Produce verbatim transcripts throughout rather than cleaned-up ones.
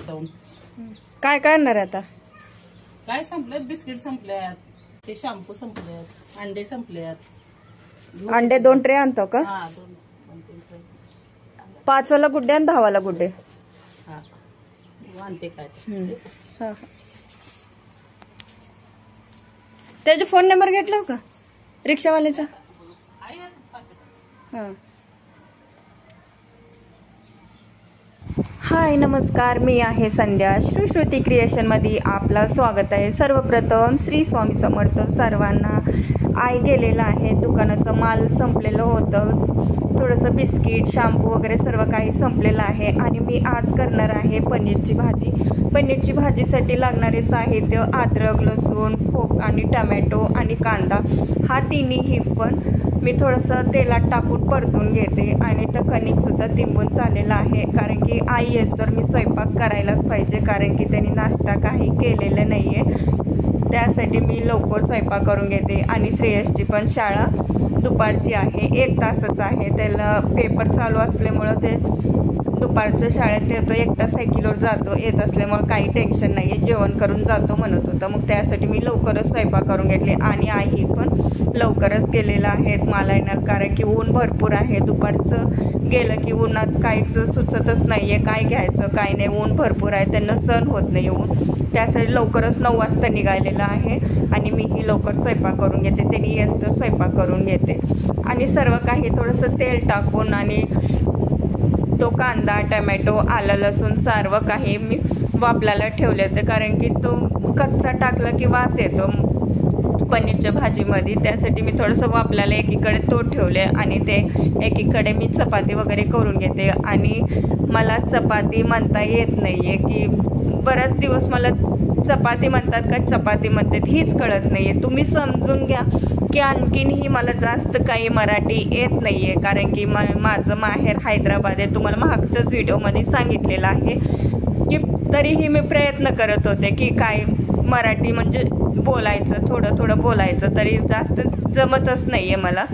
जाऊन काय काय आणणार आहे आता? काय संपलेत, बिस्किट संपल्यात, ते शॅम्पू संपलेत, अंडे संपल्यात. अंडे दोन ट्रे आणतो का? हा दोन दोन तीन ट्रे. पाच वाला गुड्डे आणि दहा वाला गुड्डे. हा आणते काय. हा त्याचा फोन नंबर घेतला का रिक्षावाल्याचा? हा. हाय नमस्कार, मी आहे संध्या. श्री श्रुती क्रिएशनमध्ये आपलं स्वागत आहे. सर्वप्रथम श्री स्वामी समर्थ सर्वांना. आई गेलेला आहे, दुकानाचं माल संपलेलं होतं, थोडंसं बिस्किट शॅम्पू वगैरे सर्व काही संपलेलं आहे. आणि मी आज करणार आहे पनीरची भाजी. पनीरची भाजीसाठी लागणारे साहित्य अद्रक, लसूण, खोब आणि टमॅटो आणि कांदा. हा तिन्ही पण मी थोडंसं तेलात टाकून परतून घेते. आणि तर कणिकसुद्धा तिंबून चाललेलं आहे, कारण की आई आहेस तर मी स्वयंपाक करायलाच पाहिजे, कारण की त्यांनी नाश्ता काही केलेलं नाही आहे. त्यासाठी मी लवकर स्वयंपाक करून घेते. आणि श्रेयसची पण शाळा दुपारची आहे, एक तासच आहे. त्याला पेपर चालू असल्यामुळं ते दुपारच्या शाळेत येतो, एकटा सायकलीवर जातो, येत असल्यामुळं काही टेन्शन नाही आहे, जेवण करून जातो म्हणत होता. मग त्यासाठी मी लवकरच स्वयंपाक करून घेतले. आणि आई पण लवकरच गेलेला आहेत मला येणार, कारण की ऊन भरपूर आहे. दुपारचं गेलं की उन्हात काहीच सुचतच नाही आहे, काय घ्यायचं काय नाही, ऊन भरपूर आहे, त्यांना सहन होत नाही ऊन. त्यासाठी लवकरच नऊ वाजता निघालेलं आहे. आणि मीही लवकर स्वयंपाक करून घेते, त्यांनी येस तर स्वयंपाक करून घेते. आणि सर्व काही थोडंसं तेल टाकून आणि तो कांदा टमॅटो आलं लसूण सर्व काही मी वापरायला ठेवले होते, कारण की तो कच्चा टाकला की वास येतो पनीरच्या भाजीमध्ये. त्यासाठी मी थोडंसं वापरायला एकीकडे तो ठेवले. आणि ते एकीकडे मी चपाती वगैरे करून घेते. आणि मला चपाती म्हणता येत नाही आहे, की बराच दिवस मला चपाती म्हणतात का चपाती म्हणतात हीच कळत नाही आहे. तुम्ही समजून घ्या की आणखीनही मला जास्त काही मराठी येत नाही आहे, कारण की मा माझं माहेर हैदराबाद आहे. तुम्हाला मागच्याच व्हिडिओमध्ये सांगितलेलं आहे की तरीही मी प्रयत्न करत होते की काय मराठी म्हणजे बोलायचं, थोडं थोडं बोलायचं, तरी जास्त जमतच नाही आहे मला.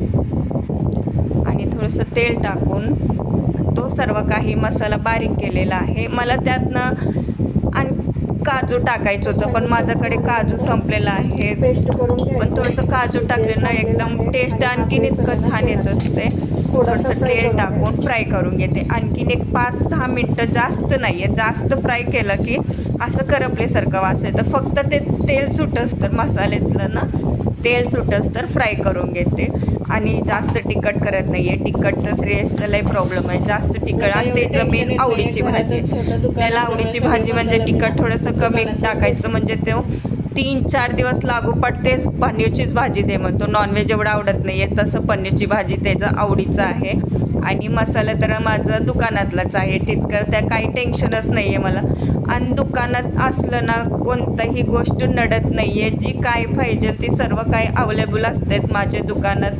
आणि थोडंसं तेल टाकून तो सर्व काही मसाला बारीक केलेला आहे. मला त्यातनं आणि काजू टाकायचं होतं, पण माझ्याकडे काजू संपलेला आहे. पेस्ट करून पण थोडंसं काजू टाकले ना एकदम टेस्ट आणखीन इतकं छान येत असते. थोडंसं तेल टाकून फ्राय करून घेते. आणखीन एक पाच दहा मिनटं, जास्त नाही आहे, जास्त फ्राय केलं की असं करपल्यासारखं वास येतं. फक्त ते तेल सुटस तर मसाल्यातलं ना तेल सुटस तर फ्राय करून घेते. आणि जास्त तिखट करत नाही आहे, तिखट तर श्रेयसचा लई प्रॉब्लेम आहे, जास्त तिखट. आणि त्याचं मेन आवडीची भाजी, त्याला आवडीची भाजी म्हणजे तिखट थोडंसं कमी टाकायचं, म्हणजे तो तीन चार दिवस लागोपाठ तेच पनीरचीच भाजी दे म्हणतो. नॉनव्हेज एवढं आवडत नाही आहे, तसं पनीरची भाजी त्याचं आवडीचं आहे. आणि मसाला तर माझं दुकानातलाच आहे, तितकं त्या काही टेन्शनच नाही आहे मला. आणि दुकानात असलं ना कोणताही गोष्ट नडत नाही आहे, जी काय पाहिजे ती सर्व काही अवेलेबल असतात माझ्या दुकानात.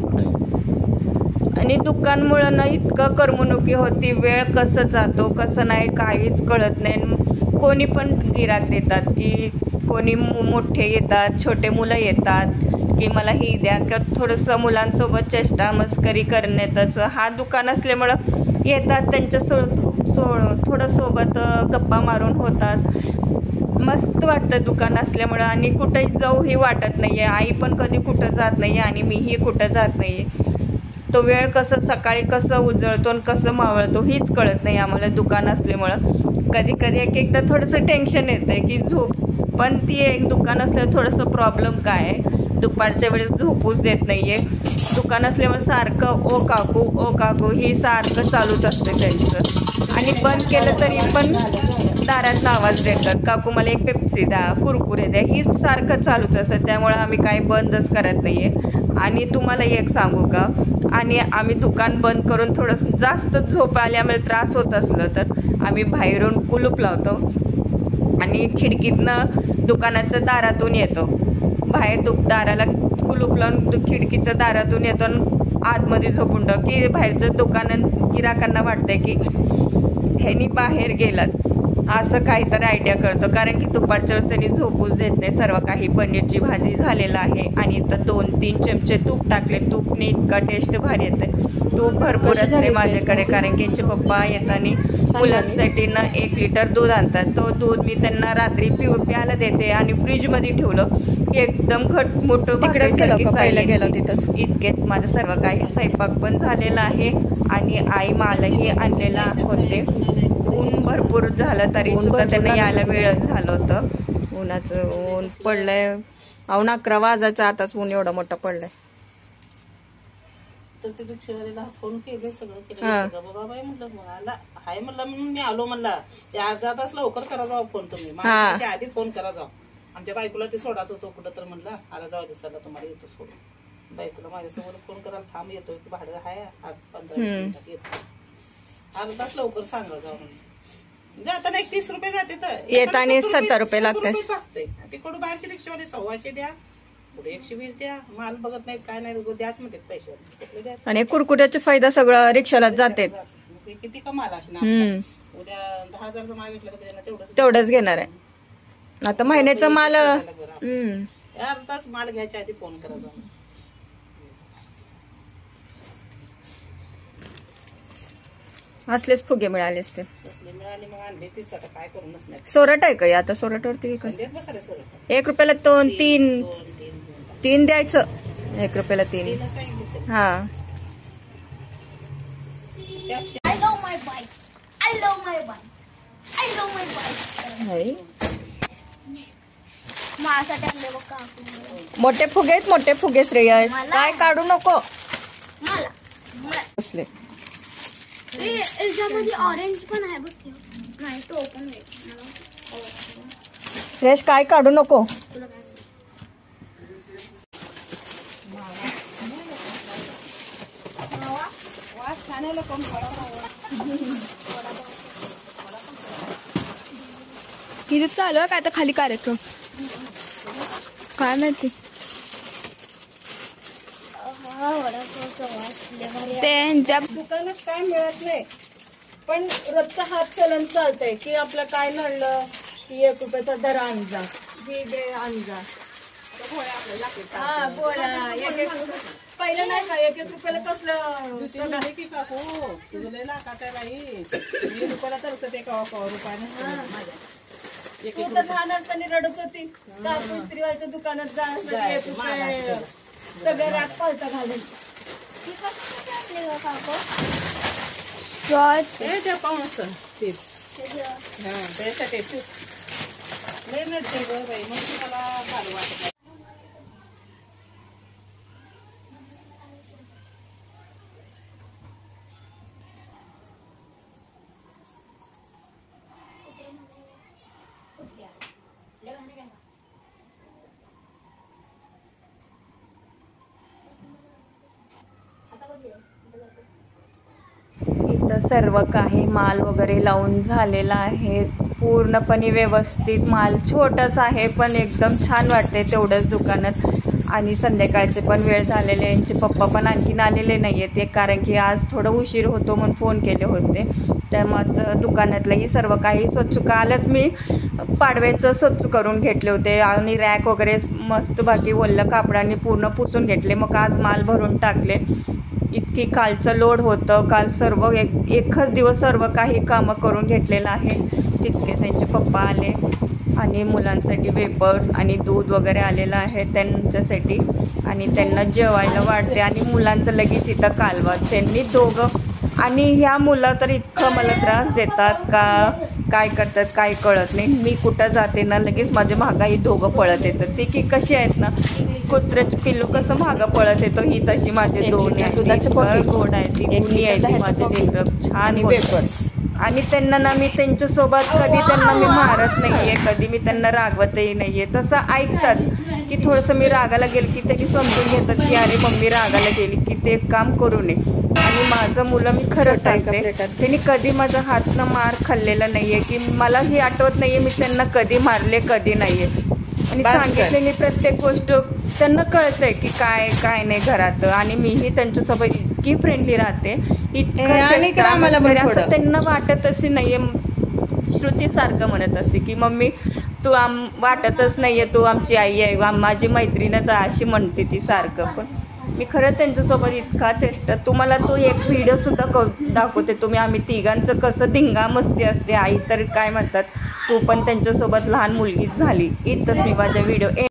आणि दुकानमुळं ना इतकं करमणुकी होती, वेळ कसं जातो कसं नाही काहीच कळत नाही. कोणी पण गिराक देतात, की कोणी मोठे येतात, छोटे मुलं येतात की मला ही द्या, किंवा थोडंसं मुलांसोबत चेष्टा मस्करी करण्यातच हा दुकान असल्यामुळं येतात, त्यांच्या सो सो थोडं सोबत गप्पा मारून होतात. मस्त वाटतं दुकान असल्यामुळं. आणि कुठंही जाऊही वाटत नाही आहे. आई पण कधी कुठं जात नाही आहे आणि मीही कुठं जात नाही आहे. तो वेळ कसं सकाळी कसं उजळतो आणि कसं मावळतो हीच कळत नाही आम्हाला दुकान असल्यामुळं. कधी कधी एक एकदा थोडंसं टेन्शन येतं आहे की झोप, पण ती एक दुकान असल्यावर थोडंसं प्रॉब्लेम काय आहे, दुपारच्या वेळेस झोपूच देत नाही आहे. दुकान असल्यामुळे सारखं ओ काकू ओ काकू ही सारखं चालूच असते त्यांचं. आणि बंद केलं तरी पण दारातनं आवाज देतात, काकू मला एक पेप्सी द्या, कुरकुरे द्या, ही सारखं चालूच असतं. त्यामुळं आम्ही काही बंदच करत नाही आहे. आणि तुम्हाला एक सांगू का, आणि आम्ही दुकान बंद करून थोडंसं जास्त झोप आल्यामुळे त्रास होत असलं तर आम्ही बाहेरून कुलूप लावतो आणि खिडकीतनं दुकानाच्या दारातून येतो. बाहेर दु दाराला कुलूप लावून खिडकीच्या दारातून येतो आणि आतमध्ये झोपून टाक, की बाहेरचं दुकान गिराकांना वाटतं की ह्यांनी बाहेर गेलात, असं काहीतरी आयडिया करतो. कारण की दुपारच्या वेळेस त्यांनी झोपूच देत नाही. सर्व काही पनीरची भाजी झालेलं आहे. आणि इथं दोन तीन चमचे तूप टाकले. तूपने इतका टेस्ट भारी येते. तूप भरपूर असते माझ्याकडे, कारण की यांचे पप्पा येताना मुलांसाठी ना एक लिटर दूध आणतात. तो दूध मी त्यांना रात्री पिऊ प्यायला देते आणि फ्रीजमध्ये ठेवलं की एकदम घट मोठं तिकडेच गेलो का पहिलं गेलो तिथंच. इतकेच माझं सर्व काही स्वयंपाक पण झालेला आहे आणि आई मालही आणलेला होते. ऊन भरपूर झालं तरी सुद्धा त्यांना यायला वेळच झालं होतं. उन्हाचं ऊन पडलंय. अहो अकरा वाजायचं आताच ऊन एवढा मोठा पडलाय. तर ते रिक्षावाल्याला फोन केले सगळं केलं बाबा बाई म्हणलं मला हाय म्हणलं म्हणून मी आलो म्हणला. ते अर्धा तास लवकर करा जाऊ फोन तुम्ही माझ्या आधी फोन करा जाऊ. आमच्या बायकोला ते सोडायचं होतो कुठं तर म्हणलं आता जाऊ दिसायला तुम्हाला येतो सोडून. बायकोला माझ्यासमोर फोन करायला थांब येतोय की भाडं हाय आज पंधरा मिनिटात येतो. अर्धा तास लवकर सांगा जाऊ म्हणून. जाताना एक तीस रुपये जाते तर येताना सत्तर रुपये लागतात. तिकडून बाहेरचे रिक्षावाले सव्वाशे द्या पुढे एकशे वीस द्या. माल बघत नाहीत काय नाही द्याच म्हणतात पैसे. आणि कुरकुट्याचा फायदा सगळं रिक्षालाच जाते. किती का माल असणार उद्या दहा हजारचा माल घेतला तर तेवढंच तेवढंच घेणार आहे. आता महिन्याचा माल अर्धा तास माल घ्यायच्या आधी फोन करा जाऊन. असलेच फुगे मिळाले असते. तसले मिळाले मग आणले तीच आता काय करू नसणार. सोरट आहे का आता सोरटवरती एक रुपयाला दोन तीन तीन द्यायचं. एक रुपयाला तीन. हा I love my bike. I love my bike. I love my bike. माझ्यासाठी आणले बघ काकू. मोठे फुगे आहेत मोठे फुगे श्रेयस. काय काढू नको. मला मला असले ए याच्यामध्ये ऑरेंज पण आहे बघ. नाही तो ओपन आहे. श्रेयस काय काढू नको. तुला काय इथे चालू आहे काय आता खाली कार्यक्रम काय माहिती. त्यांच्या दुकानात काय मिळत नाही पण रोजचा हात चलन चालतंय की आपलं काय नडलं की एक रुपयाचा दर आणजा ही दे आणजा. हा गोळ्या एक एक पहिलं नाही का एक एक रुपयाला कसलं की काकू तुझं लय लाखात आहे बाई. मी रुपयाला तरच ते कवा कवा रुपयाने तू तर लहान असताना रडत होती. काकू इस्त्रीवाल्याच्या दुकानात जा एक रुपये सगळं राग पालता घालून. पाहून असतं ते हा त्यासाठी लय नडते ग बाई. मग तुम्हाला चालू वाटत. इथं सर्व काही माल वगैरे लावून झालेला आहे. पूर्णपणे व्यवस्थित माल छोटाच आहे पण एकदम छान वाटते तेवढंच दुकानात. आणि संध्याकाळचे पण वेळ झालेले. यांचे पप्पा पण आणखीन आलेले नाही आहेत. एक कारण की आज थोडं उशीर होतो म्हणून फोन केले होते. त्यामुळं दुकानातलंही सर्व काही स्वच्छ कालच मी पाडव्याचं स्वच्छ करून घेतले होते आणि रॅक वगैरे मस्त बाकी ओल्या कापडाने पूर्ण पुसून घेतले. मग आज माल भरून टाकले. इतकी कालचं लोड होतं. काल सर्व एक एकच दिवस सर्व काही कामं करून घेतलेलं आहे. तितके त्यांचे पप्पा आले आणि मुलांसाठी वेपर्स आणि दूध वगैरे आलेलं आहे त्यांच्यासाठी. आणि त्यांना जेवायला वाढते आणि मुलांचं लगेच इथं कालवा. त्यांनी दोघं आणि ह्या मुलं तर इतकं मला त्रास देतात का काय करतात काय कळत नाही. मी कुठं जाते ना लगेच माझे मागं ही दोघं पळत येतात. ती की कशी आहेत ना कुत्र्याची पिल्लू कसं मागं पळत येतो ही तशी माझे दोन गोड आहे. ती गुणी आहे ती माझे छान वेपर्स. आणि त्यांना ना मी त्यांच्यासोबत कधी त्यांना मी मारत नाही आहे कधी मी त्यांना रागवतही नाही आहे. तसं ऐकतात की थोडंसं मी रागाला गेलं की त्यांनी समजून घेतात की अरे मम्मी रागाला गेली की ते काम करू नये. आणि माझं मुलं मी खरं टाकते त्यांनी कधी माझा हातनं मार खाल्लेला नाही आहे की मला ही आठवत नाही आहे मी त्यांना कधी मारले कधी नाही आहे. आणि सांगितलेली प्रत्येक गोष्ट त्यांना कळतंय की काय काय नाही घरात. आणि मीही त्यांच्यासोबत इतकी फ्रेंडली राहते इतकं त्यांना वाटत असे नाहीये. श्रुती सारखं म्हणत असते की मम्मी तू आम वाटतच नाहीये तू आमची आई आहे माझी मैत्रीणच अशी म्हणते ती सारखं. पण मी खरं त्यांच्यासोबत इतका चेष्टा, तुम्हाला तो एक व्हिडिओसुद्धा क दाखवते तुम्ही, आम्ही तिघांचं कसं धिंगा मस्ती असते. आई तर काय म्हणतात, तू पण त्यांच्यासोबत लहान मुलगीच झाली. इथंच मी माझा व्हिडिओ